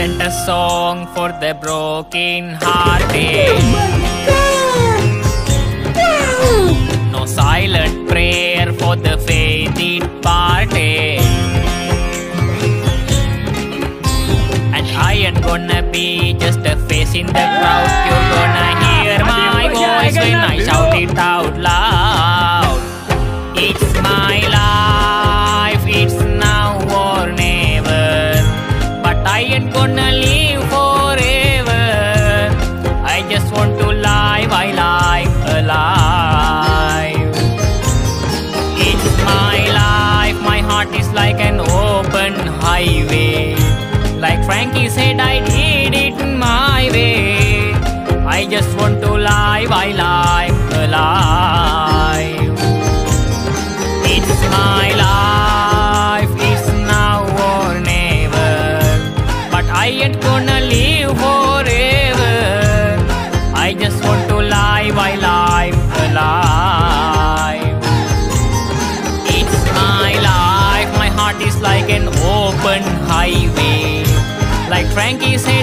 sent a song for the broken hearted. No silent prayer for the faith departed. And I ain't gonna be just a face in the crowd. You're gonna hear my voice when I shout it out loud. It's my life, it's now or never. But I ain't gonna live forever. I just want to live my life alive. It's my life, my heart is like an open highway. Like Frankie said, I did it my way. I just want to live my life alive. It's my life, it's now or never. But I ain't gonna live forever. I just want to live my life alive. It's my life, my heart is like an open highway. Like Frankie said,